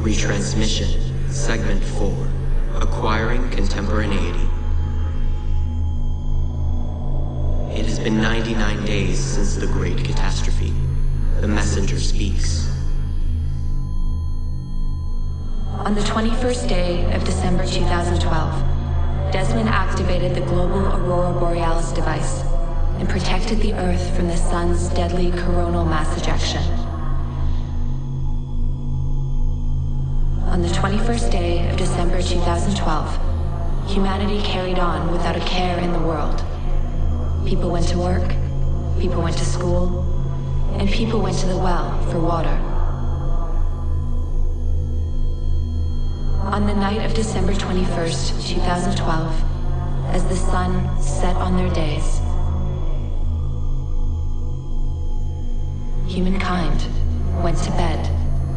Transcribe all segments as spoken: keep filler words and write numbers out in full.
Retransmission, Segment four, Acquiring Contemporaneity. It has been ninety-nine days since the Great Catastrophe. The messenger speaks. On the twenty-first day of December two thousand twelve, Desmond activated the Global Aurora Borealis device and protected the Earth from the Sun's deadly coronal mass ejection. On the twenty-first day of December two thousand twelve, humanity carried on without a care in the world. People went to work, people went to school, and people went to the well for water. On the night of December twenty-first, two thousand twelve, as the sun set on their days, humankind went to bed.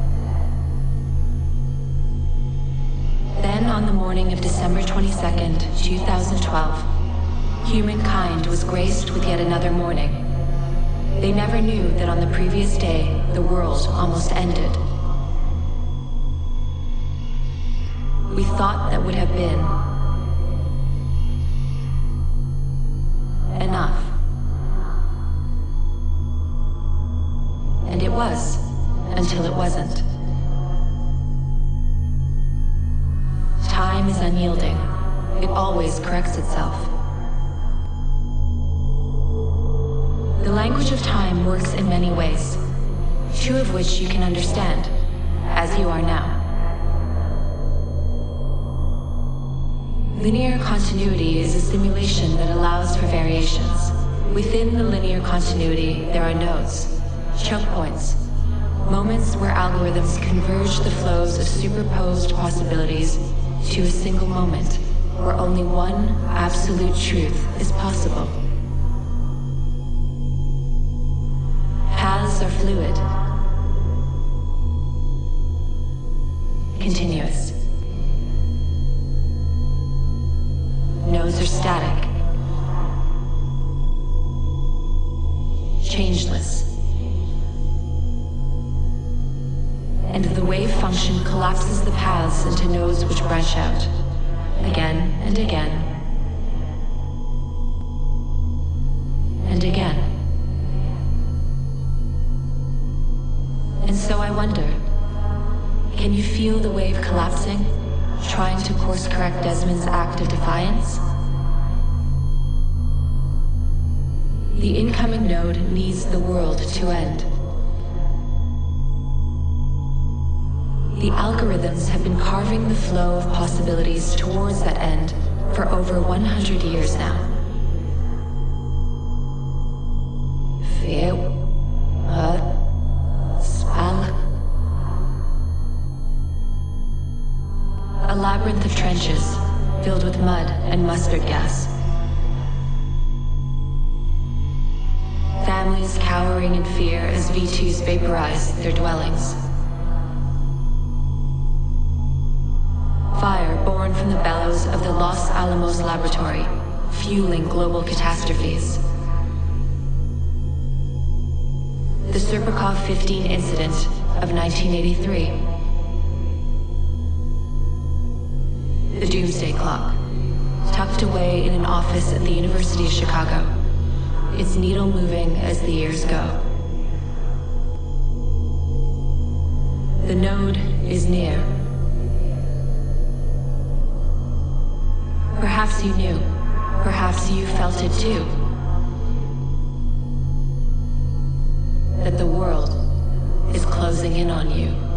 Then on the morning of December twenty-second, two thousand twelve, humankind was graced with yet another morning. They never knew that on the previous day, the world almost ended. We thought that would have been enough. And it was, until it wasn't. Time is unyielding. It always corrects itself. The language of time works in many ways, two of which you can understand, as you are now. Linear continuity is a simulation that allows for variations. Within the linear continuity, there are nodes, choke points, moments where algorithms converge the flows of superposed possibilities to a single moment, where only one absolute truth is possible. Paths are fluid, continuous. Nodes are static, changeless. And the wave function collapses the paths into nodes which branch out, again and again, and again. And so I wonder, can you feel the wave collapsing, trying to course correct Desmond's act of defiance? The incoming node needs the world to end. The algorithms have been carving the flow of possibilities towards that end for over one hundred years now. Fear, spell. A labyrinth of trenches filled with mud and mustard gas. Families cowering in fear as V twos vaporize their dwellings. Fire born from the bellows of the Los Alamos laboratory, fueling global catastrophes. The Serpukhov fifteen incident of nineteen eighty-three. The Doomsday Clock, tucked away in an office at the University of Chicago, its needle moving as the years go. The node is near. Perhaps you knew. Perhaps you felt it too. That the world is closing in on you.